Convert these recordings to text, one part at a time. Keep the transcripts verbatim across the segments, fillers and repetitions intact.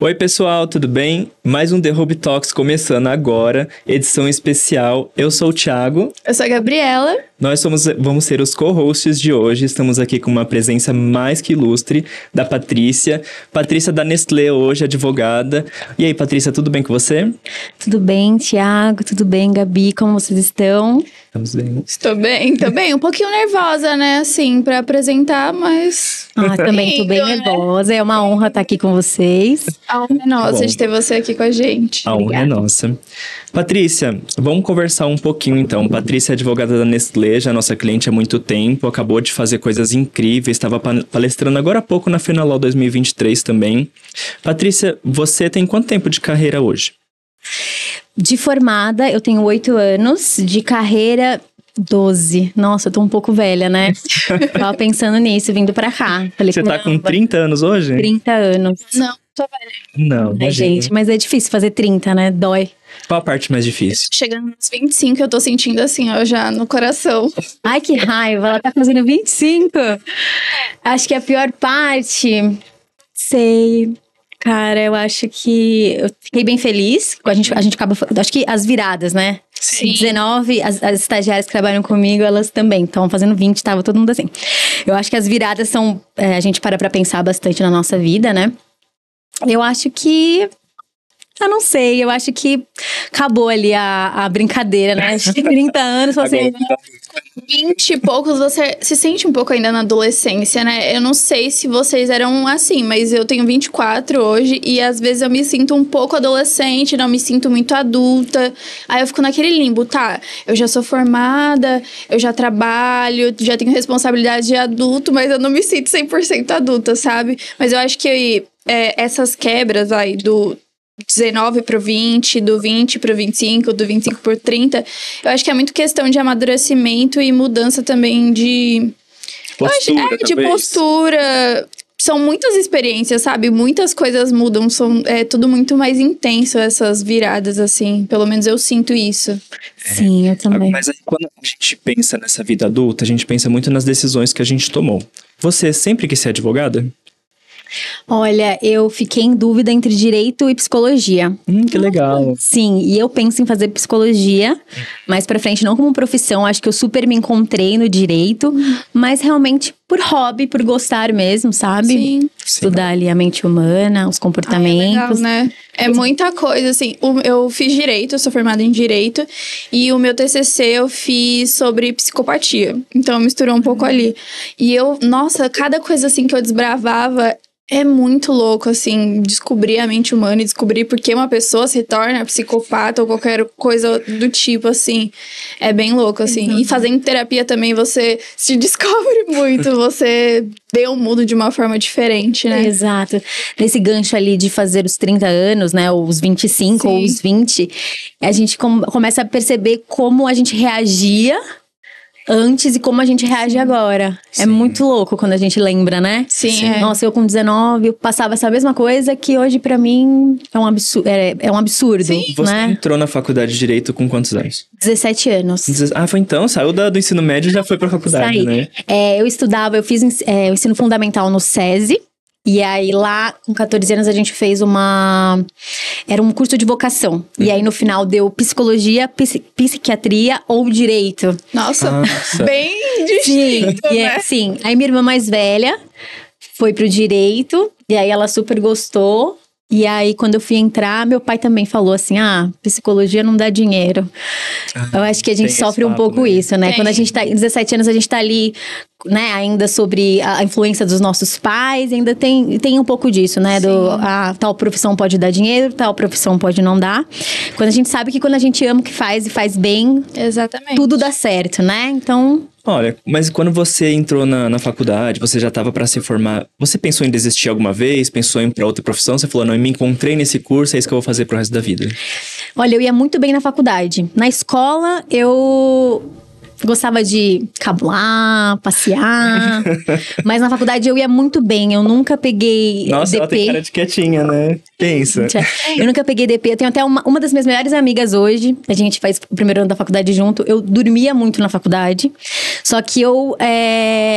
Oi pessoal, tudo bem? Mais um The Hub Talks começando agora, edição especial. Eu sou o Thiago. Eu sou a Gabriela. Nós somos, vamos ser os co-hosts de hoje. Estamos aqui com uma presença mais que ilustre da Patrícia. Patrícia da Nestlé hoje, advogada. E aí, Patrícia, tudo bem com você? Tudo bem, Thiago? Tudo bem, Gabi? Como vocês estão? Estamos bem. Estou bem, tô bem. Um pouquinho nervosa, né? Assim, pra apresentar, mas... Ah, também tô bem nervosa. É uma honra estar aqui com vocês. A honra é nossa de ter você aqui com a gente. A honra Obrigada. é nossa. Patrícia, vamos conversar um pouquinho então. Patrícia é advogada da Nestlé, já nossa cliente há muito tempo, acabou de fazer coisas incríveis, estava palestrando agora há pouco na Fenalol dois mil e vinte e três também. Patrícia, você tem quanto tempo de carreira hoje? De formada, eu tenho oito anos. De carreira, doze. Nossa, eu tô um pouco velha, né? Tava pensando nisso, vindo pra cá. Falei, Você tá com caramba, trinta anos hoje? trinta anos. Não, tô velha. Não, Ai, imagina. gente, mas é difícil fazer trinta, né? Dói. Qual a parte mais difícil? Chegando nos vinte e cinco, eu tô sentindo assim, ó, já no coração. Ai, que raiva, ela tá fazendo vinte e cinco. Acho que a pior parte, sei, cara, eu acho que eu fiquei bem feliz. A gente, a gente acaba, acho que as viradas, né? Sim. dezenove, as, as estagiárias que trabalham comigo, elas também estão fazendo vinte, tava todo mundo assim. Eu acho que as viradas são, é, a gente para pra pensar bastante na nossa vida, né? Eu acho que... Eu não sei, eu acho que acabou ali a, a brincadeira, né? De trinta anos, você... vinte e poucos, você se sente um pouco ainda na adolescência, né? Eu não sei se vocês eram assim, mas eu tenho vinte e quatro hoje e às vezes eu me sinto um pouco adolescente, não me sinto muito adulta. Aí eu fico naquele limbo, tá? Eu já sou formada, eu já trabalho, já tenho responsabilidade de adulto, mas eu não me sinto cem por cento adulta, sabe? Mas eu acho que é, essas quebras aí do dezenove pro vinte, do vinte pro vinte e cinco, do vinte e cinco pro trinta, eu acho que é muito questão de amadurecimento e mudança também de... Postura, eu acho, é, de talvez. postura. São muitas experiências, sabe? Muitas coisas mudam, são, é tudo muito mais intenso, essas viradas, assim. Pelo menos eu sinto isso. Sim, eu também. Mas aí, quando a gente pensa nessa vida adulta, a gente pensa muito nas decisões que a gente tomou. Você sempre quis ser advogada? Olha, eu fiquei em dúvida entre direito e psicologia. Hum, que legal. Sim, e eu penso em fazer psicologia, mais pra frente, não como profissão. Acho que eu super me encontrei no direito, mas realmente por hobby, por gostar mesmo, sabe? Sim. Estudar ali a mente humana, os Ah, é comportamentos. legal, né? É muita coisa, assim. O- eu fiz direito, eu sou formada em direito. E o meu T C C eu fiz sobre psicopatia. Então, misturou um pouco ali. E eu, nossa, cada coisa, assim, que eu desbravava... É muito louco, assim, descobrir a mente humana e descobrir por que uma pessoa se torna psicopata ou qualquer coisa do tipo, assim. É bem louco, assim. E fazendo terapia também, você se descobre muito, você vê o mundo de uma forma diferente, né? Exato. Nesse gancho ali de fazer os trinta anos, né? Ou os vinte e cinco, Sim. ou os vinte, a gente com- começa a perceber como a gente reagia antes e como a gente reage agora. Sim. É muito louco quando a gente lembra, né? Sim, é. Nossa, eu com dezenove, eu passava essa mesma coisa que hoje pra mim é um absurdo, é, é um absurdo, Sim. Você né? entrou na faculdade de Direito com quantos anos? dezessete anos. Ah, foi então? Saiu da- do ensino médio e já foi pra faculdade, Saí. né? É, eu estudava, eu fiz ens- é, o ensino fundamental no SESI. E aí lá, com catorze anos, a gente fez uma... Era um curso de vocação. E aí no final deu psicologia, psi- psiquiatria ou direito. Nossa, Nossa. bem Sim, distinto, e né? é, sim. Aí minha irmã mais velha foi pro direito. E aí ela super gostou. E aí, quando eu fui entrar, meu pai também falou assim, ah, psicologia não dá dinheiro. Eu acho que a gente tem esse sofre um papo, pouco né? isso, né? Tem. Quando a gente tá em dezessete anos, a gente tá ali, né, ainda sobre a influência dos nossos pais, ainda tem, tem um pouco disso, né? Do, a tal profissão pode dar dinheiro, tal profissão pode não dar. Quando a gente sabe que quando a gente ama o que faz e faz bem, Exatamente. tudo dá certo, né? Então, Olha, mas quando você entrou na, na faculdade, você já estava para se formar, você pensou em desistir alguma vez? Pensou em ir para outra profissão? Você falou, não, eu me encontrei nesse curso, é isso que eu vou fazer pro resto da vida. olha, eu ia muito bem na faculdade. Na escola, eu gostava de cabular, passear. Mas na faculdade eu ia muito bem. Eu nunca peguei Nossa, ela D P. tem cara de quietinha, né? Pensa. Eu nunca peguei D P. Eu tenho até uma, uma das minhas melhores amigas hoje. A gente faz o primeiro ano da faculdade junto. Eu dormia muito na faculdade. Só que eu... é,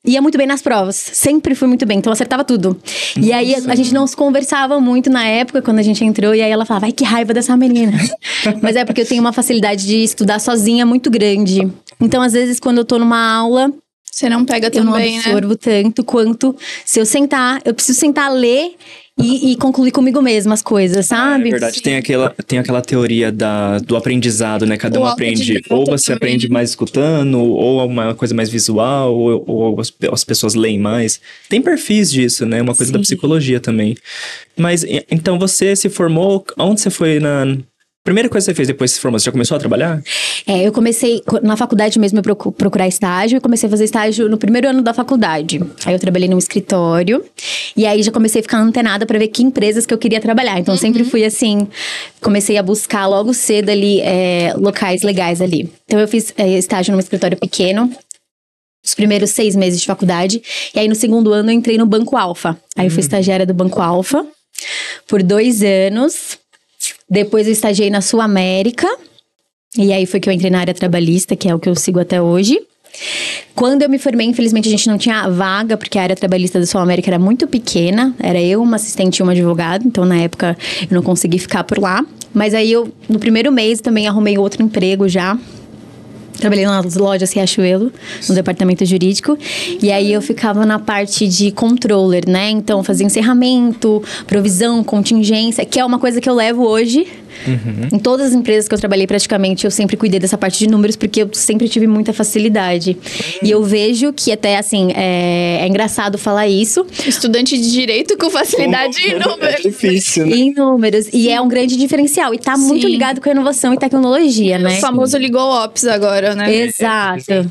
ia muito bem nas provas. Sempre fui muito bem, então eu acertava tudo. Nossa. E aí, a, a gente não se conversava muito na época, quando a gente entrou. E aí, ela falava, ai, que raiva dessa menina. Mas é porque eu tenho uma facilidade de estudar sozinha muito grande. Então, às vezes, quando eu tô numa aula... Você não pega tão bem, né? Eu não absorvo tanto quanto se eu sentar... Eu preciso sentar, ler... E, e concluir comigo mesma as coisas, sabe? É verdade, tem aquela, tem aquela teoria da, do aprendizado, né? Cada um aprende, ou você aprende mais escutando, ou uma coisa mais visual, ou, ou as, as pessoas leem mais. Tem perfis disso, né? Uma coisa Sim. da psicologia também. Mas, então, você se formou... Onde você foi na... Primeira coisa que você fez depois que se formou, você já começou a trabalhar? É, eu comecei, na faculdade mesmo, eu procu- procurar estágio. Eu comecei a fazer estágio no primeiro ano da faculdade. Aí eu trabalhei num escritório. E aí já comecei a ficar antenada pra ver que empresas que eu queria trabalhar. Então, uhum. sempre fui assim, comecei a buscar logo cedo ali, é, locais legais ali. Então, eu fiz é, estágio num escritório pequeno. Os primeiros seis meses de faculdade. E aí, no segundo ano, eu entrei no Banco Alfa. Aí, eu fui estagiária do Banco Alfa por dois anos. Depois eu estagiei na Sul América. E aí foi que eu entrei na área trabalhista, que é o que eu sigo até hoje. Quando eu me formei, infelizmente a gente não tinha vaga, porque a área trabalhista da Sul América era muito pequena. Era eu, uma assistente e um advogado. Então, na época, eu não consegui ficar por lá. Mas aí eu, no primeiro mês, também arrumei outro emprego já. Trabalhei nas lojas Riachuelo, no departamento jurídico. E aí eu ficava na parte de controller, né? Então, fazia encerramento, provisão, contingência, que é uma coisa que eu levo hoje. Uhum. Em todas as empresas que eu trabalhei, praticamente, eu sempre cuidei dessa parte de números, porque eu sempre tive muita facilidade. Uhum. E eu vejo que até, assim, é, é engraçado falar isso. Estudante de direito com facilidade em números. É difícil, né? Em números. E é um grande diferencial. E tá Sim. muito ligado com a inovação e tecnologia, né? O famoso ligou ops agora, né? Exato.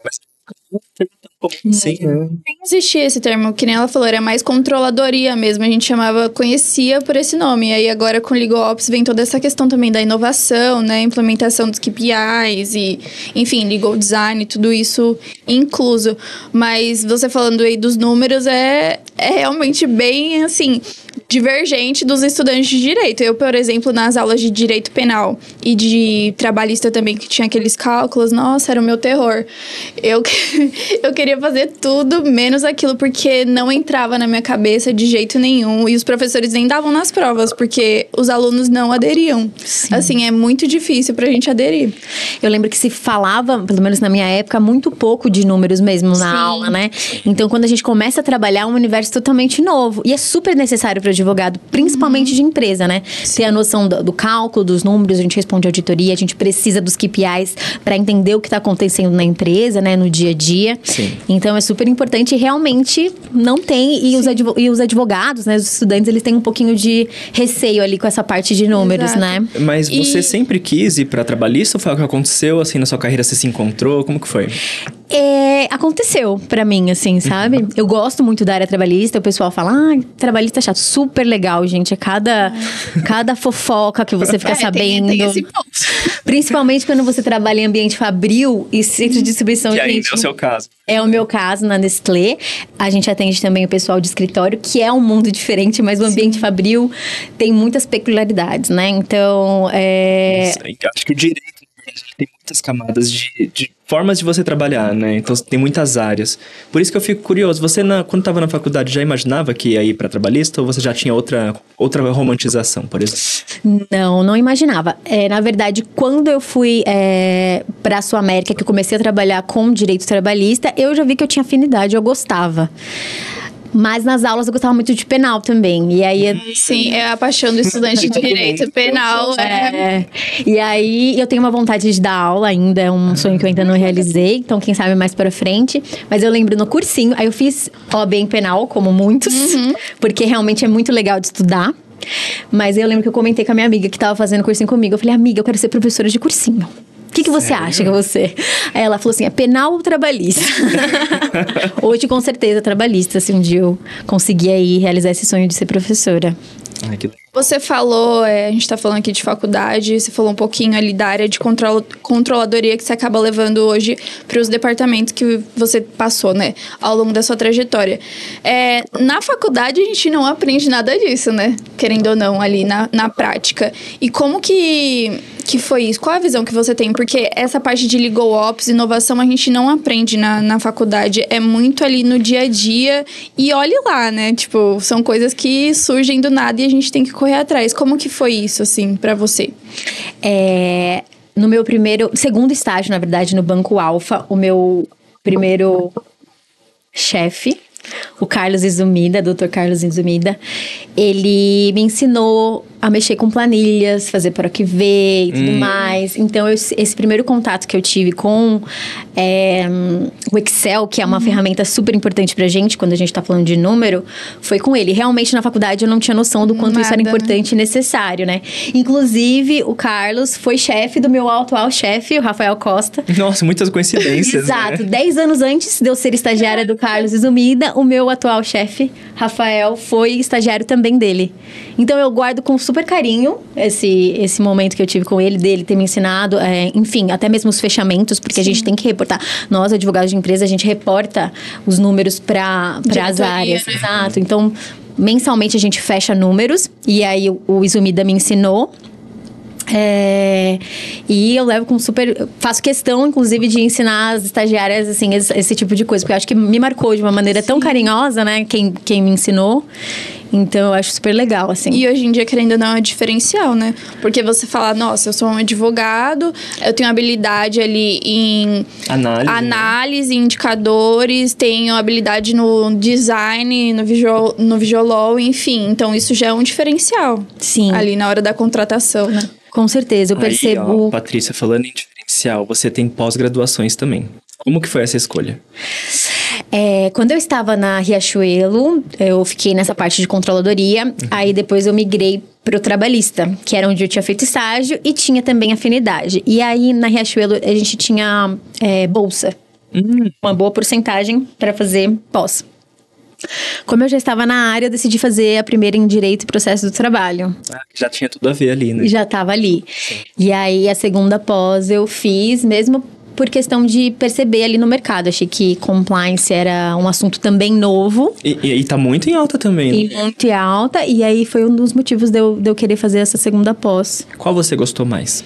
Sim. Nem existia esse termo, que nem ela falou, era mais controladoria mesmo, a gente chamava, conhecia por esse nome, e aí agora com o Legal Ops vem toda essa questão também da inovação, né, implementação dos K P Is e, enfim, Legal Design, tudo isso incluso, mas você falando aí dos números é, é realmente bem, assim, divergente dos estudantes de direito. Eu, por exemplo, nas aulas de direito penal e de trabalhista também, que tinha aqueles cálculos, nossa, era o meu terror. Eu, eu queria fazer tudo menos aquilo, porque não entrava na minha cabeça de jeito nenhum. E os professores nem davam nas provas, porque os alunos não aderiam. Sim. Assim, é muito difícil pra gente aderir. Eu lembro que se falava, pelo menos na minha época, muito pouco de números mesmo na Sim. aula, né? Então, quando a gente começa a trabalhar, é um universo totalmente novo. E é super necessário para advogado, principalmente uhum. de empresa, né? Sim. Ter a noção do, do cálculo, dos números, a gente responde auditoria, a gente precisa dos K P Is para entender o que está acontecendo na empresa, né? No dia a dia. Sim. Então, é super importante e realmente não tem. E os, advo, e os advogados, né? Os estudantes, eles têm um pouquinho de receio ali com essa parte de números, Exato. Né? Mas você e... sempre quis ir para trabalhista ou foi o que aconteceu, assim, na sua carreira? Você se encontrou? Como que foi? É, aconteceu pra mim, assim, sabe? Uhum. Eu gosto muito da área trabalhista. O pessoal fala, ah, trabalhista é chato. Super legal, gente. É cada, cada fofoca que você fica é, sabendo. Tem, tem esse ponto. Principalmente quando você trabalha em ambiente fabril e centro de distribuição. Que ainda gente, é o seu caso. É o meu caso na Nestlé. A gente atende também o pessoal de escritório, que é um mundo diferente, mas o ambiente Sim. fabril tem muitas peculiaridades, né? Então, é... Nossa, acho que o direito tem muitas camadas de, de formas de você trabalhar, né? Então, tem muitas áreas. Por isso que eu fico curioso. Você, na, quando estava na faculdade, já imaginava que ia ir para trabalhista ou você já tinha outra, outra romantização, por exemplo? Não, não imaginava. É, na verdade, quando eu fui é, para a Sul América, que eu comecei a trabalhar com direito trabalhista, eu já vi que eu tinha afinidade, eu gostava. Mas nas aulas eu gostava muito de penal também. E aí... Sim, é a paixão do estudante de direito penal. É. é. E aí eu tenho uma vontade de dar aula ainda. É um sonho que eu ainda não realizei. Então, quem sabe mais pra frente. Mas eu lembro no cursinho. Aí eu fiz O A B em penal, como muitos. Uhum. Porque realmente é muito legal de estudar. Mas eu lembro que eu comentei com a minha amiga que tava fazendo cursinho comigo. Eu falei, amiga, eu quero ser professora de cursinho. O que, que você Sério? acha que você... Aí ela falou assim, é penal ou trabalhista? Hoje, com certeza, trabalhista. Se um dia eu conseguir aí realizar esse sonho de ser professora. Ai, que legal. Você falou, é, a gente tá falando aqui de faculdade, você falou um pouquinho ali da área de control, controladoria que você acaba levando hoje para os departamentos que você passou, né, ao longo da sua trajetória. É, na faculdade a gente não aprende nada disso, né, querendo ou não, ali na, na prática. E como que, que foi isso? Qual a visão que você tem? Porque essa parte de Legal Ops, inovação, a gente não aprende na, na faculdade, é muito ali no dia a dia e olhe lá, né, tipo, são coisas que surgem do nada e a gente tem que correr atrás. Como que foi isso, assim, pra você? É, no meu primeiro... Segundo estágio, na verdade, no Banco Alfa, o meu primeiro chefe, o Carlos Izumida, doutor Carlos Izumida, ele me ensinou a mexer com planilhas, fazer P R O C V e tudo hum. mais. Então, eu, esse primeiro contato que eu tive com é, o Excel, que é uma hum. ferramenta super importante pra gente, quando a gente tá falando de número, foi com ele. Realmente, na faculdade, eu não tinha noção do quanto Nada, isso era importante, né? E necessário, né? Inclusive, o Carlos foi chefe do meu atual chefe, o Rafael Costa. Nossa, muitas coincidências, Exato. Né? Dez anos antes de eu ser estagiária do Carlos Izumida, o meu atual chefe, Rafael, foi estagiário também dele. Então, eu guardo com super carinho esse, esse momento que eu tive com ele, dele ter me ensinado, é, enfim, até mesmo os fechamentos, porque Sim. a gente tem que reportar. Nós, advogados de empresa, a gente reporta os números para as áreas. Né? Exato. Então, mensalmente a gente fecha números, e aí o, o Izumida me ensinou. É, e eu levo com super... Faço questão, inclusive, de ensinar as estagiárias, assim, esse, esse tipo de coisa. Porque eu acho que me marcou de uma maneira Sim. tão carinhosa, né? Quem, quem me ensinou. Então, eu acho super legal, assim. E hoje em dia, querendo ou não, é diferencial, né? Porque você fala, nossa, eu sou um advogado, eu tenho habilidade ali em... Análise. Análise, né? Indicadores, tenho habilidade no design, no visual, no visual, enfim. Então, isso já é um diferencial. Sim. Ali na hora da contratação, né? Com certeza, eu Aí, percebo... Ó, Patrícia, falando em diferencial, você tem pós-graduações também. Como que foi essa escolha? É, quando eu estava na Riachuelo, eu fiquei nessa parte de controladoria. Uhum. Aí depois eu migrei para o trabalhista, que era onde eu tinha feito estágio e tinha também afinidade. E aí na Riachuelo a gente tinha é, bolsa, uhum. uma boa porcentagem para fazer pós. Como eu já estava na área, eu decidi fazer a primeira em Direito e Processo do Trabalho. Ah, já tinha tudo a ver ali, né? Já estava ali. Sim. E aí a segunda pós eu fiz mesmo por questão de perceber ali no mercado. Achei que compliance era um assunto também novo. E, e, e tá muito em alta também, E né? muito em alta. E aí foi um dos motivos de eu, de eu querer fazer essa segunda pós. Qual você gostou mais?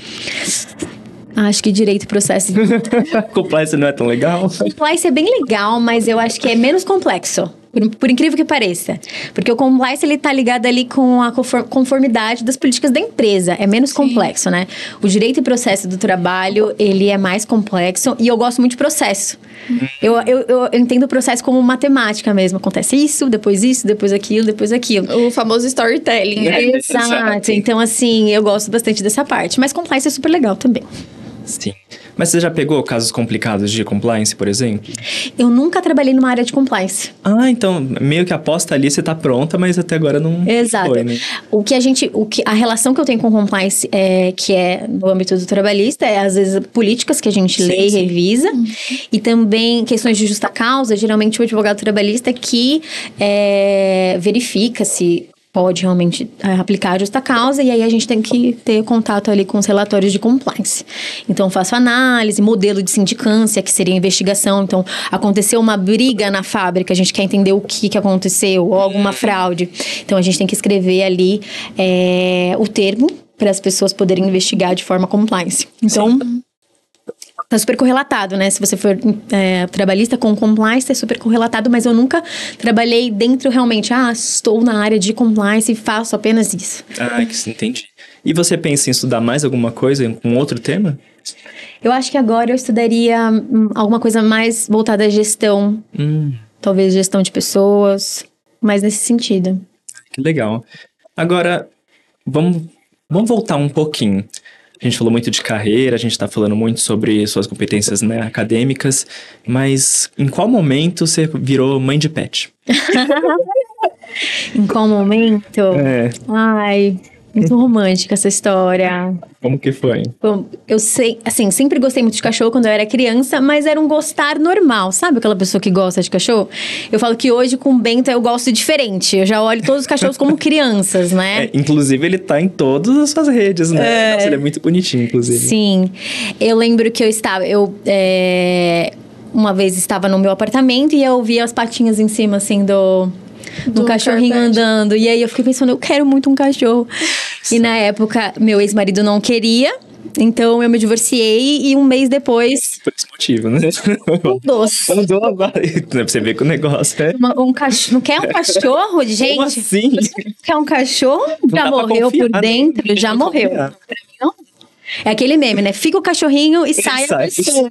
Acho que Direito e Processo. Compliance não é tão legal? Compliance é bem legal, mas eu acho que é menos complexo. Por, por incrível que pareça. Porque o compliance, ele tá ligado ali com a conformidade das políticas da empresa. É menos Sim. complexo, né? O direito e processo do trabalho, ele é mais complexo. E eu gosto muito de processo. Hum. Eu, eu, eu entendo o processo como matemática mesmo. Acontece isso, depois isso, depois aquilo, depois aquilo. O famoso storytelling, né? Exato. Então, assim, eu gosto bastante dessa parte. Mas compliance é super legal também. Sim. Mas você já pegou casos complicados de compliance, por exemplo? Eu nunca trabalhei numa área de compliance. Ah, então, meio que aposta ali, você tá pronta, mas até agora não Exato. foi, né? O que a gente, o que, a relação que eu tenho com compliance, é, que é no âmbito do trabalhista, é às vezes políticas que a gente sim, lê e revisa. Uhum. E também questões de justa causa, geralmente o advogado trabalhista que é, verifica se pode realmente é, aplicar a justa causa, e aí a gente tem que ter contato ali com os relatórios de compliance. Então, faço análise, modelo de sindicância, que seria investigação. Então, aconteceu uma briga na fábrica, a gente quer entender o que, que aconteceu, ou alguma fraude. Então, a gente tem que escrever ali é, o termo para as pessoas poderem investigar de forma compliance. Então... Sim. Tá super correlatado, né? Se você for é, trabalhista com compliance, é super correlatado, mas eu nunca trabalhei dentro realmente, ah, estou na área de compliance e faço apenas isso. Ah, que entendi. E você pensa em estudar mais alguma coisa, com outro tema? Eu acho que agora eu estudaria hum, alguma coisa mais voltada à gestão. Hum. Talvez gestão de pessoas, mais nesse sentido. Que legal. Agora, vamos, vamos voltar um pouquinho. A gente falou muito de carreira, a gente está falando muito sobre suas competências, né, acadêmicas, mas em qual momento você virou mãe de pet? Em qual momento? É. Ai, Muito romântica essa história. Como que foi? Bom, eu sei, assim, sempre gostei muito de cachorro quando eu era criança, mas era um gostar normal, sabe? Aquela pessoa que gosta de cachorro. Eu falo que hoje com o Bento eu gosto diferente. Eu já olho todos os cachorros como crianças, né? É, inclusive, ele tá em todas as suas redes, né? É. Nossa, ele é muito bonitinho, inclusive. Sim. Eu lembro que eu estava. Eu. é, Uma vez estava no meu apartamento e eu vi as patinhas em cima, assim, do. Do, Do cachorrinho carpete. andando. E aí eu fiquei pensando, eu quero muito um cachorro. E na época, meu ex-marido não queria. Então eu me divorciei e um mês depois. Por esse motivo, né? Um doce. Mandou a vai. Pra você ver que o negócio é. Uma- um cachorro. Não quer um cachorro, gente? Como assim? Quer um cachorro? Não Já dá pra morreu confiar, por né? dentro, Não já dá pra morreu. confiar. Pra mim, não. É aquele meme, né? Fica o cachorrinho e sai a sai. pessoa.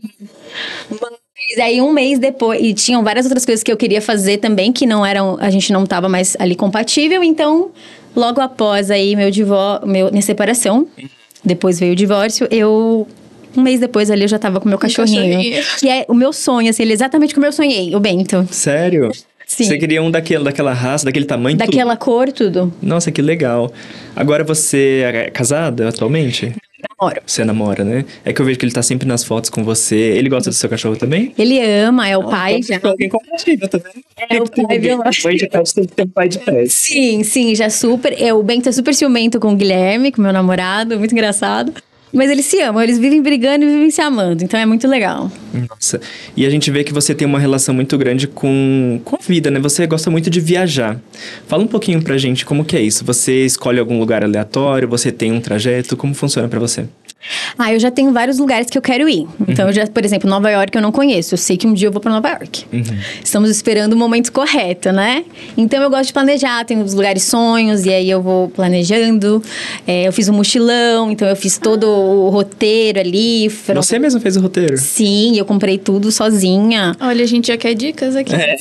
Mas aí um mês depois, e tinham várias outras coisas que eu queria fazer também, que não eram, a gente não tava mais ali compatível, então logo após aí meu divórcio, meu, minha separação, depois veio o divórcio, eu um mês depois ali eu já tava com o meu cachorrinho. cachorrinho. Que é o meu sonho, assim, ele é exatamente como eu sonhei, o Bento. Sério? Sim. Você queria um daquele, daquela raça, daquele tamanho? tudo? Daquela cor, tudo. Nossa, que legal. Agora você é casada atualmente? Namoro. Você namora, né? É que eu vejo que ele tá sempre nas fotos com você. Ele gosta do seu cachorro também? Ele ama, é o pai já. Alguém compatível, tá vendo? É o pai biológico. Mãe de pet tem que ter um pai de pet. Sim, sim, já super. É, o Bento é super ciumento com o Guilherme, com meu namorado, muito engraçado. Mas eles se amam, eles vivem brigando e vivem se amando, então é muito legal. Nossa. E a gente vê que você tem uma relação muito grande com, com a vida, né? Você gosta muito de viajar. Fala um pouquinho pra gente como que é isso. Você escolhe algum lugar aleatório? Você tem um trajeto? Como funciona pra você? Ah, eu já tenho vários lugares que eu quero ir. Então, eu já, por exemplo, Nova York eu não conheço. Eu sei que um dia eu vou pra Nova York. Estamos esperando o momento correto, né? Então, eu gosto de planejar. Tenho os lugares sonhos, e aí eu vou planejando. É, eu fiz um mochilão, então eu fiz todo o roteiro ali. Foram- Você mesmo fez o roteiro? Sim, eu comprei tudo sozinha. Olha, a gente já quer dicas aqui. É.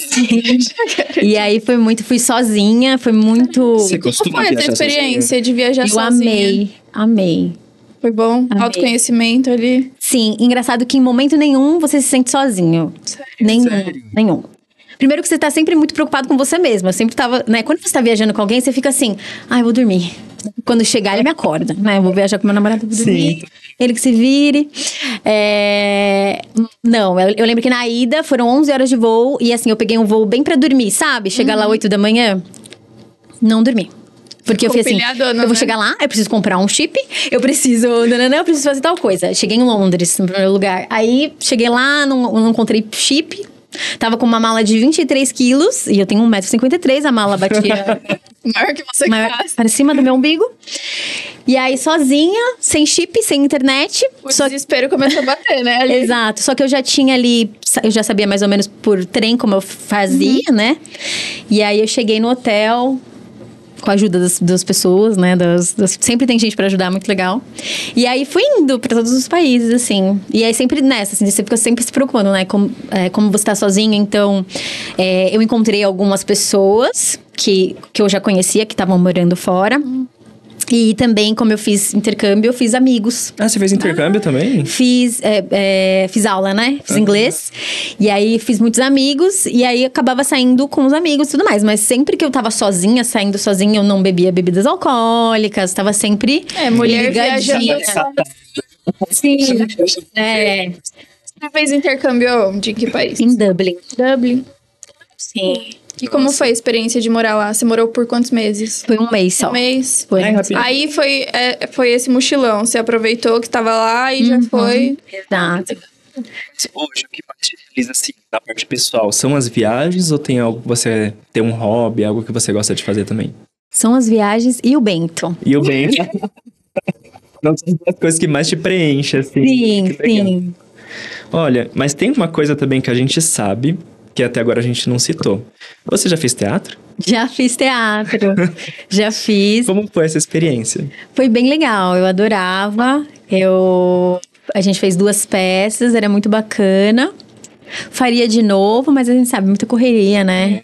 E aí foi muito, fui sozinha, foi muito. Você Qual costuma foi essa viajar experiência de viajar Eu sozinha? amei, amei. Foi bom? Amei. Autoconhecimento ali. Sim, engraçado que em momento nenhum você se sente sozinho. Sério? Nenhum, Sério? nenhum. Primeiro que você tá sempre muito preocupado com você mesma. Eu sempre tava, né? Quando você tá viajando com alguém, você fica assim, ai, eu vou dormir. Quando chegar, ele me acorda, né? Eu vou viajar com meu namorado, eu vou dormir. Sim. Ele que se vire. É... Não, eu, eu lembro que na ida foram onze horas de voo. E assim, eu peguei um voo bem pra dormir, sabe? Chegar lá oito da manhã, não dormi. Porque eu Ficou falei assim, pilhadona, eu vou né? chegar lá, eu preciso comprar um chip, eu preciso, nananã, eu preciso fazer tal coisa. Cheguei em Londres, no primeiro lugar. Aí, cheguei lá, não, não encontrei chip. Tava com uma mala de vinte e três quilos, e eu tenho um metro e cinquenta e três, a mala batia Maior que você maior, faz. para cima do meu umbigo. E aí, sozinha, sem chip, sem internet. O Só desespero começou a bater, né? Ali. Exato, só que eu já tinha ali, eu já sabia mais ou menos por trem como eu fazia, né? E aí eu cheguei no hotel com a ajuda das, das pessoas, né? Das, das- sempre tem gente pra ajudar, muito legal. E aí fui indo pra todos os países, assim. E aí sempre nessa, assim, você fica sempre se preocupando, né? Como, é, como você tá sozinho, então é, eu encontrei algumas pessoas que, que eu já conhecia, que estavam morando fora. E também, como eu fiz intercâmbio, eu fiz amigos. Ah, você fez intercâmbio também? Fiz, é, é, fiz aula, né? Fiz Ah. inglês. E aí fiz muitos amigos. E aí acabava saindo com os amigos e tudo mais. Mas sempre que eu tava sozinha, saindo sozinha, eu não bebia bebidas alcoólicas. Tava sempre. É, mulher ligadinha. viajando. Sim. É, Você fez intercâmbio onde? Em que país? em Dublin. Dublin. Sim. E como foi a experiência de morar lá? Você morou por quantos meses? Foi um mês só. Um mês. Foi. Ai, rapidinho. Aí foi, é, foi esse mochilão. Você aproveitou que tava lá e já Uhum. foi. Exato. Hoje, o que mais te realiza, assim, na parte pessoal? São as viagens ou tem algo que você tem um hobby, algo que você gosta de fazer também? São as viagens e o Bento. E o bem. Não são as coisas que mais te preenchem, assim. Sim, Que legal. sim. Olha, mas tem uma coisa também que a gente sabe, que até agora a gente não citou. Você já fez teatro? Já fiz teatro. Já fiz. Como foi essa experiência? Foi bem legal, eu adorava. Eu a gente fez duas peças, era muito bacana. Faria de novo, mas a gente sabe, muita correria, né? Você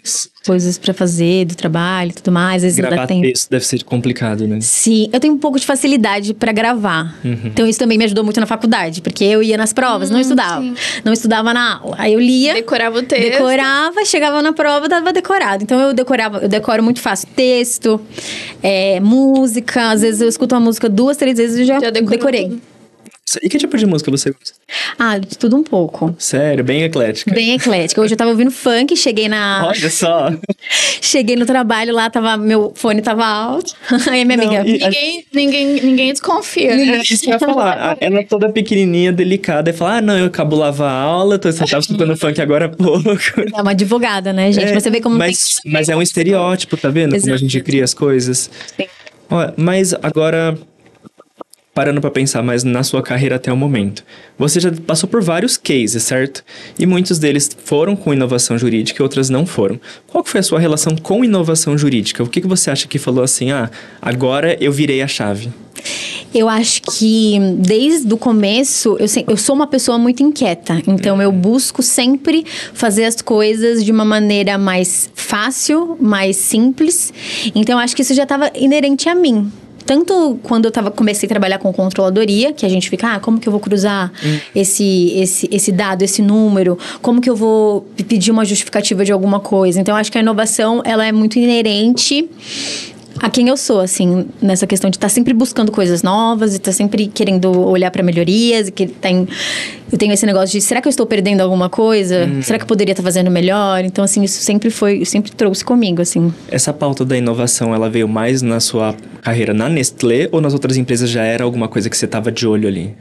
coisas pra fazer, do trabalho e tudo mais. Às vezes não dá Gravar tempo. texto deve ser complicado, né? Sim, eu tenho um pouco de facilidade pra gravar. Uhum. Então isso também me ajudou muito na faculdade, porque eu ia nas provas, Hum, não estudava. sim. Não estudava na aula. Aí eu lia, Decorava o texto. decorava, chegava na prova, dava decorado. Então eu decorava, eu decoro muito fácil texto, é, música. Às vezes eu escuto uma música duas, três vezes e já, Já decorou decorei. tudo. E que tipo de música você gosta? Ah, de tudo um pouco. Sério, bem eclética. Bem eclética. Hoje eu tava ouvindo funk, cheguei na. Olha só. Cheguei no trabalho lá, tava, meu fone tava alto. Aí minha Não, amiga. e- Ninguém, ninguém, ninguém desconfia, né? Isso que eu ia falar. Ela é toda pequenininha, delicada. E fala, ah, não, eu cabulava a aula, então você tava escutando funk agora há pouco. É uma advogada, né, gente? É, Mas você vê como mas, mas é um estereótipo, tá vendo? Como a Exato. gente cria as coisas. Sim. Ó, mas agora, parando pra pensar mais na sua carreira até o momento. Você já passou por vários cases, certo? E muitos deles foram com inovação jurídica e outras não foram. Qual que foi a sua relação com inovação jurídica? O que, que você acha que falou assim, ah, agora eu virei a chave? Eu acho que desde o começo eu, se- eu sou uma pessoa muito inquieta, então eu busco sempre fazer as coisas de uma maneira mais fácil, mais simples. Então eu acho que isso já estava inerente a mim. Tanto quando eu tava, comecei a trabalhar com controladoria, que a gente fica, ah, como que eu vou cruzar esse, esse, esse dado, esse número? Como que eu vou p- pedir uma justificativa de alguma coisa? Então, eu acho que a inovação, ela é muito inerente a quem eu sou, assim, nessa questão de estar sempre buscando coisas novas e estar sempre querendo olhar para melhorias e que tem... Eu tenho esse negócio de, será que eu estou perdendo alguma coisa? Será que eu poderia estar fazendo melhor? Então, assim, isso sempre foi, sempre trouxe comigo, assim. Essa pauta da inovação, ela veio mais na sua carreira na Nestlé ou nas outras empresas já era alguma coisa que você tava de olho ali?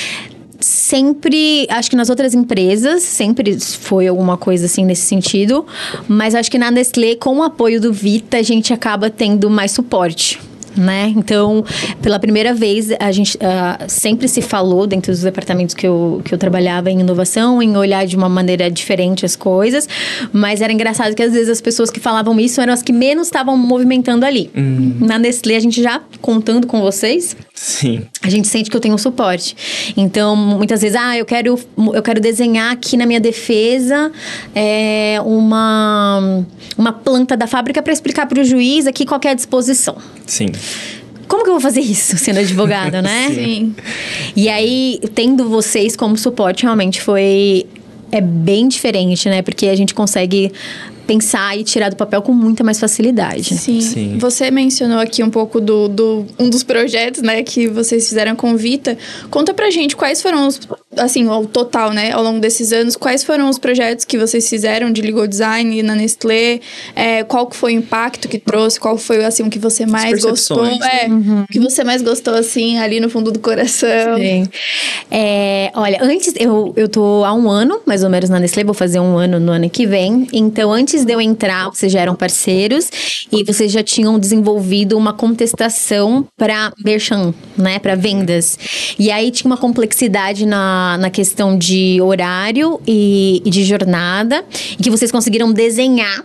Sempre, acho que nas outras empresas, sempre foi alguma coisa assim nesse sentido. Mas acho que na Nestlé, com o apoio do Vita, a gente acaba tendo mais suporte. Né? Então, pela primeira vez, a gente ah, sempre se falou dentro dos departamentos que eu, que eu trabalhava em inovação, em olhar de uma maneira diferente as coisas, mas era engraçado que às vezes as pessoas que falavam isso eram as que menos estavam movimentando ali. Na Nestlé, a gente já contando com vocês, Sim. a gente sente que eu tenho um suporte. Então, muitas vezes, ah, eu quero, eu quero desenhar aqui na minha defesa é, uma, uma planta da fábrica para explicar para o juiz aqui qual que é a disposição. Sim. Como que eu vou fazer isso sendo advogada, né? Sim. E aí, tendo vocês como suporte, realmente foi... É bem diferente, né? Porque a gente consegue pensar e tirar do papel com muita mais facilidade. Sim. Sim. Você mencionou aqui um pouco do, do um dos projetos, né, que vocês fizeram com Vita. Conta pra gente quais foram os, assim, o total, né, ao longo desses anos, quais foram os projetos que vocês fizeram de legal design na Nestlé, é, qual que foi o impacto que trouxe, qual foi, assim, o que você mais gostou, percepções. é, o que você mais gostou, assim, ali no fundo do coração. Sim. É, olha, antes, eu, eu tô há um ano, mais ou menos, na Nestlé, vou fazer um ano no ano que vem. Então, antes de eu entrar, vocês já eram parceiros e vocês já tinham desenvolvido uma contestação para merchan, né, para vendas. E aí tinha uma complexidade na, na questão de horário e, e de jornada, e que vocês conseguiram desenhar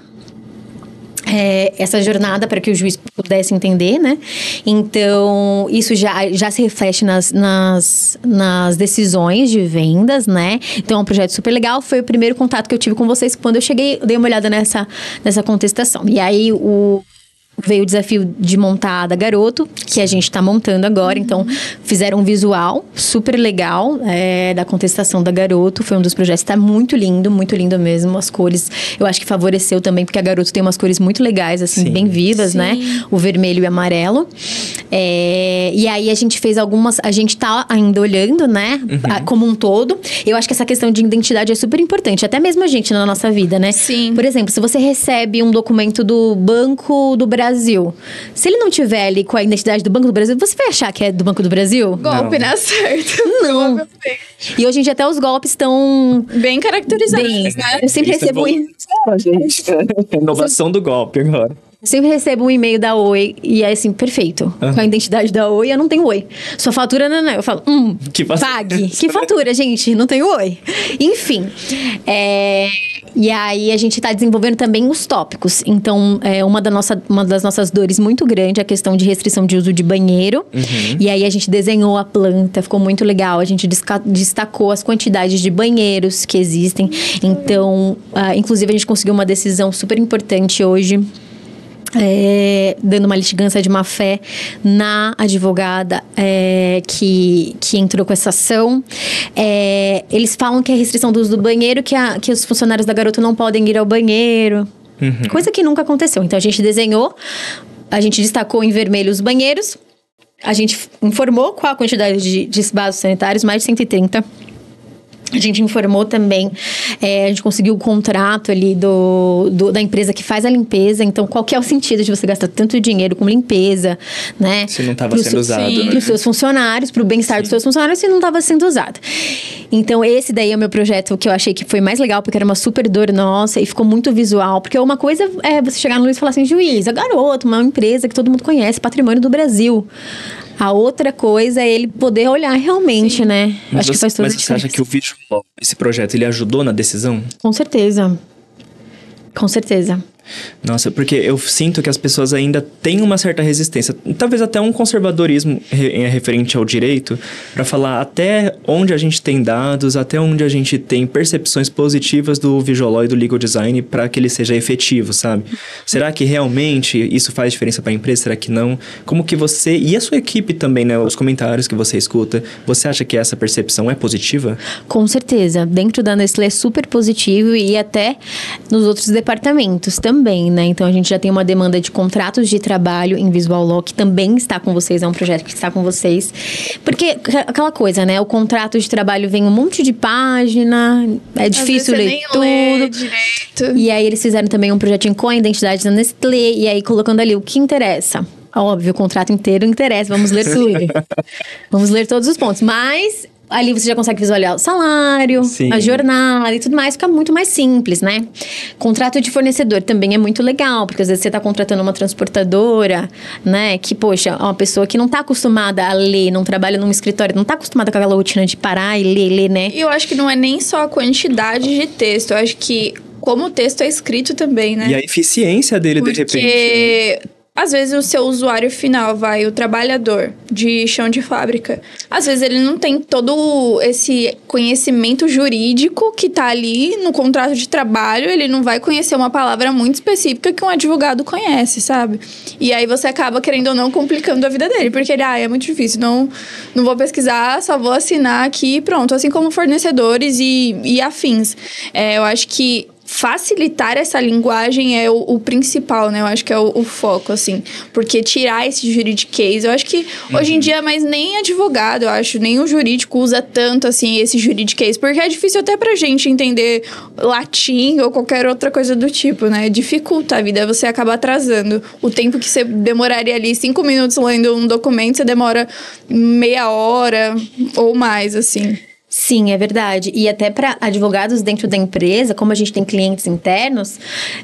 É, essa jornada para que o juiz pudesse entender, né? Então, isso já, já se reflete nas, nas, nas decisões de vendas, né? Então, é um projeto super legal. Foi o primeiro contato que eu tive com vocês. Quando eu cheguei, eu dei uma olhada nessa, nessa contestação. E aí, o... veio o desafio de montar a da Garoto, que a gente tá montando agora. Uhum. Então, fizeram um visual super legal é, da contestação da Garoto. Foi um dos projetos. Tá muito lindo, muito lindo mesmo. As cores, eu acho que favoreceu também, porque a Garoto tem umas cores muito legais, assim, Sim. bem vivas, Sim. né? O vermelho e o amarelo. É, e aí, a gente fez algumas... A gente tá ainda olhando, né? Uhum. A, como um todo. Eu acho que essa questão de identidade é super importante. Até mesmo a gente na nossa vida, né? Sim. Por exemplo, se você recebe um documento do Banco do Brasil, se ele não tiver ali com a identidade do Banco do Brasil, você vai achar que é do Banco do Brasil? Golpe, Não. né? Certo. Não. Provavelmente. E hoje em dia até os golpes estão Bem caracterizados, bem... né? Eu sempre Isso é recebo bom. isso. Inovação do golpe agora. sempre recebo um e-mail da Oi e é assim, perfeito. Uhum. Com a identidade da Oi, eu não tenho Oi. Sua fatura não, não. Eu falo, hum, que pague. Que fatura, gente? Não tenho Oi. Enfim. É... E aí, a gente tá desenvolvendo também os tópicos. Então, é uma, da nossa, uma das nossas dores muito grande é a questão de restrição de uso de banheiro. Uhum. E aí, a gente desenhou a planta, ficou muito legal. A gente destacou as quantidades de banheiros que existem. Então, uh, inclusive, a gente conseguiu uma decisão super importante hoje. É, dando uma litigância de má fé na advogada é, que, que entrou com essa ação. É, eles falam que é restrição do uso do banheiro, que, a, que os funcionários da garota não podem ir ao banheiro. Uhum. Coisa que nunca aconteceu. Então, a gente desenhou, a gente destacou em vermelho os banheiros, a gente informou qual a quantidade de, de vasos sanitários, mais de cento e trinta. A gente informou também, é, a gente conseguiu o contrato ali do, do, da empresa que faz a limpeza. Então, qual que é o sentido de você gastar tanto dinheiro com limpeza, né? Se não estava sendo usado, sim, né? Para os seus funcionários, para o bem-estar dos seus funcionários, se não estava sendo usado. Então, esse daí é o meu projeto que eu achei que foi mais legal, porque era uma super dor nossa e ficou muito visual. Porque uma coisa é você chegar no Luiz e falar assim, juiz, a garota, uma empresa que todo mundo conhece, patrimônio do Brasil. A outra coisa é ele poder olhar realmente, sim, né? Mas Acho você, que faz toda mas a diferença. Você acha que o vídeo, esse projeto, ele ajudou na decisão? Com certeza. Com certeza. Nossa, porque eu sinto que as pessoas ainda têm uma certa resistência, talvez até um conservadorismo re- referente ao direito, para falar até onde a gente tem dados, até onde a gente tem percepções positivas do visual law e do legal design para que ele seja efetivo, sabe? Será que realmente isso faz diferença para a empresa? Será que não? Como que você e a sua equipe também, né? Os comentários que você escuta, você acha que essa percepção é positiva? Com certeza. Dentro da Nestlé é super positivo e até nos outros departamentos também. Também, né? Então, a gente já tem uma demanda de contratos de trabalho em Visual Law, que também está com vocês, é um projeto que está com vocês. Porque, aquela coisa, né? O contrato de trabalho vem um monte de página, é difícil ler nem tudo. Lê direito. E aí, eles fizeram também um projetinho com a identidade da Nestlé, e aí colocando ali o que interessa. Óbvio, o contrato inteiro interessa, vamos ler tudo. Vamos ler todos os pontos, mas... Ali você já consegue visualizar o salário, sim, a jornada e tudo mais, fica muito mais simples, né? Contrato de fornecedor também é muito legal, porque às vezes você está contratando uma transportadora, né? Que, poxa, uma pessoa que não está acostumada a ler, não trabalha num escritório, não está acostumada com aquela rotina de parar e ler, ler, né? E eu acho que não é nem só a quantidade de texto, eu acho que como o texto é escrito também, né? E a eficiência dele, porque... de repente... Né? Às vezes o seu usuário final, vai, o trabalhador de chão de fábrica, às vezes ele não tem todo esse conhecimento jurídico que tá ali no contrato de trabalho, ele não vai conhecer uma palavra muito específica que um advogado conhece, sabe? E aí você acaba, querendo ou não, complicando a vida dele, porque ele, ah, é muito difícil, não, não vou pesquisar, só vou assinar aqui e pronto, assim como fornecedores e, e afins. É, eu acho que facilitar essa linguagem é o, o principal, né? Eu acho que é o, o foco, assim. Porque tirar esse juridiquês, eu acho que uhum. hoje em dia, mas nem advogado, eu acho, nem o jurídico usa tanto, assim, esse juridiquês. Porque é difícil até pra gente entender latim ou qualquer outra coisa do tipo, né? Dificulta a vida, você acaba atrasando. O tempo que você demoraria ali cinco minutos lendo um documento, você demora meia hora ou mais, assim. Sim, é verdade. E até para advogados dentro da empresa, como a gente tem clientes internos,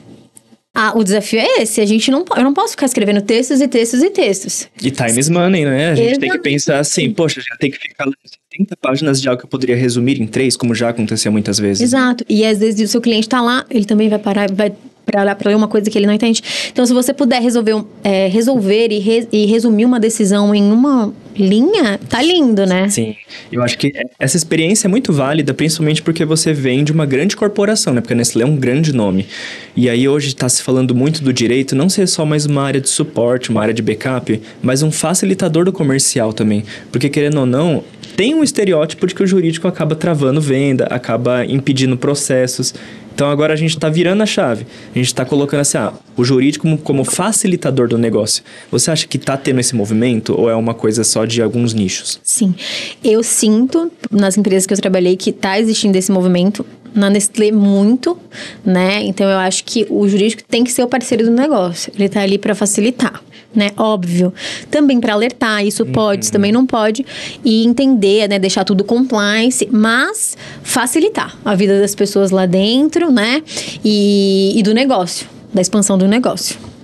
ah, o desafio é esse. A gente não, eu não posso ficar escrevendo textos e textos e textos. E time is money, né? A gente Exatamente. Tem que pensar assim, poxa, já tem que ficar lendo setenta páginas de algo que eu poderia resumir em três, como já aconteceu muitas vezes. Exato. E às vezes o seu cliente tá lá, ele também vai parar, vai para olhar para ler uma coisa que ele não entende. Então, se você puder resolver, é, resolver e, re, e resumir uma decisão em uma linha, tá lindo, né? Sim. Eu acho que essa experiência é muito válida, principalmente porque você vem de uma grande corporação, né? Porque a Nestlé é um grande nome. E aí, hoje está se falando muito do direito, não ser só mais uma área de suporte, uma área de backup, mas um facilitador do comercial também. Porque, querendo ou não, tem um estereótipo de que o jurídico acaba travando venda, acaba impedindo processos. Então, agora a gente está virando a chave. A gente está colocando assim, ah, o jurídico como, como facilitador do negócio. Você acha que está tendo esse movimento ou é uma coisa só de alguns nichos? Sim. Eu sinto, nas empresas que eu trabalhei, que está existindo esse movimento. Na Nestlé, muito, né? Então, eu acho que o jurídico tem que ser o parceiro do negócio. Ele está ali para facilitar, né? Óbvio. Também para alertar, isso pode, uhum. isso também não pode. E entender, né? Deixar tudo compliance, mas facilitar a vida das pessoas lá dentro, né? E, e do negócio, da expansão do negócio.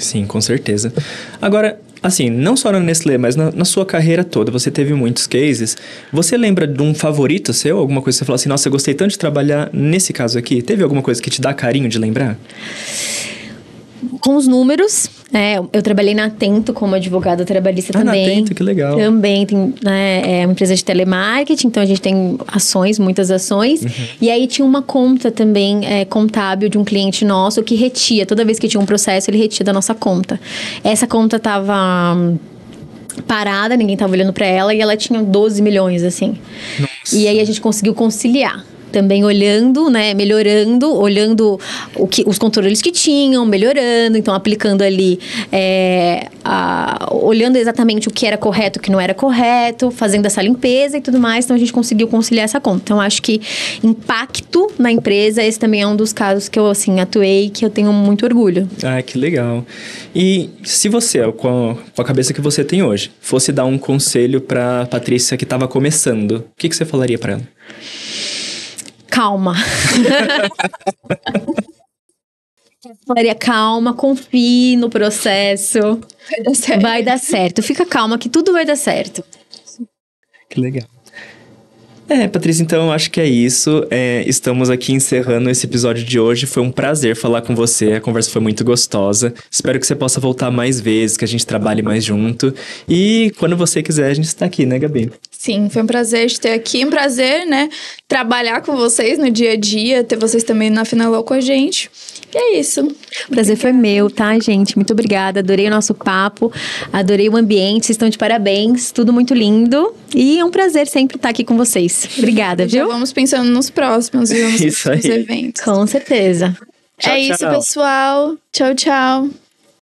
Sim, com certeza. Agora, assim, não só na Nestlé, mas na, na sua carreira toda, você teve muitos cases. Você lembra de um favorito seu? Alguma coisa que você falou assim, nossa, eu gostei tanto de trabalhar nesse caso aqui? Teve alguma coisa que te dá carinho de lembrar? Com os números, é, eu trabalhei na Atento como advogada trabalhista ah, também. Na Atento, que legal. Também tem, né, é uma empresa de telemarketing, então a gente tem ações, muitas ações. Uhum. E aí tinha uma conta também é, contábil de um cliente nosso que retia, toda vez que tinha um processo, ele retia da nossa conta. Essa conta tava parada, ninguém tava olhando para ela, e ela tinha doze milhões, assim. Nossa. E aí a gente conseguiu conciliar. Também olhando, né, melhorando, olhando o que, os controles que tinham, melhorando, então aplicando ali, é, a, olhando exatamente o que era correto, o que não era correto, fazendo essa limpeza e tudo mais, então a gente conseguiu conciliar essa conta. Então, acho que impacto na empresa, esse também é um dos casos que eu, assim, atuei, que eu tenho muito orgulho. Ah, que legal. E se você, com a, com a cabeça que você tem hoje, fosse dar um conselho pra Patrícia que estava começando, o que, que você falaria pra ela? Calma. Eu falaria, calma, confie no processo. Vai dar certo. Vai dar certo. Fica calma que tudo vai dar certo. Que legal. É, Patrícia, então acho que é isso. É, estamos aqui encerrando esse episódio de hoje. Foi um prazer falar com você. A conversa foi muito gostosa. Espero que você possa voltar mais vezes, que a gente trabalhe mais junto. E quando você quiser, a gente está aqui, né, Gabi? Sim, foi um prazer te ter aqui. Um prazer, né, trabalhar com vocês no dia a dia. Ter vocês também na Finalol com a gente. E é isso. O prazer foi meu, tá, gente? Muito obrigada. Adorei o nosso papo. Adorei o ambiente. Vocês estão de parabéns. Tudo muito lindo. E é um prazer sempre estar aqui com vocês. Obrigada, viu? Já vamos pensando nos próximos, viu? Nos Isso aí. eventos. Com certeza. Tchau, é tchau. Isso, pessoal. Tchau, tchau.